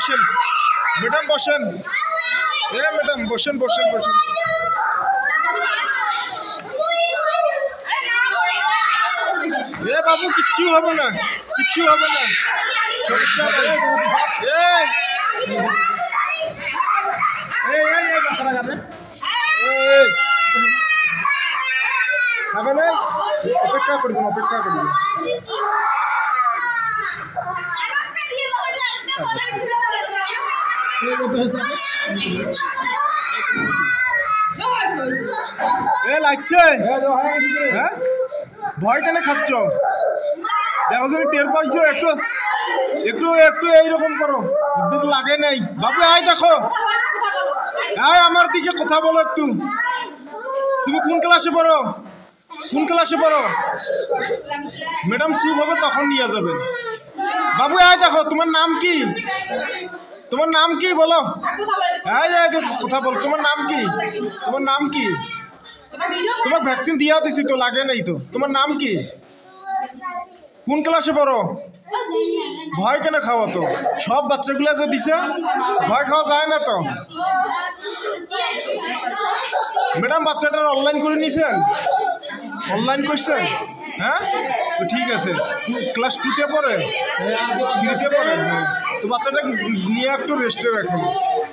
বসেন ম্যাডাম বসেন ম্যাডাম বসেন বসেন বসেন বাবু কিচ্ছু হবে না সমস্যা নাই অপেক্ষা করবেন লাগছে হ্যাঁ ভয় কেন খাচ্ছ দেখো যদি টের পাইছো একটু একটু একটু এইরকম করো লাগে নাই বাবু আয় দেখো আয় আমার দিকে কথা বলো একটু তুমি কোন ক্লাসে পড়ো ম্যাডাম চুপ হবে তখন নিয়ে যাবেন বাবু আয় দেখো তোমার নাম কি বলো আয় কথা বল তোমার নাম কি তোমার ভ্যাকসিন দিয়া দিছি তো লাগে নাই তো তোমার নাম কি কোন ক্লাসে পড়ো ভয় কেন খাওয়া তো সব বাচ্চাগুলো যে দিছে ভয় খাওয়া যায় না তো ম্যাডাম বাচ্চাটার অনলাইন করে নিছেন অনলাইন করছেন হ্যাঁ তো ঠিক আছে ক্লাস 2-তে পড়ে 3-তে পড়ে তো বাচ্চাটা নিয়ে একটু রেস্টে রাখেন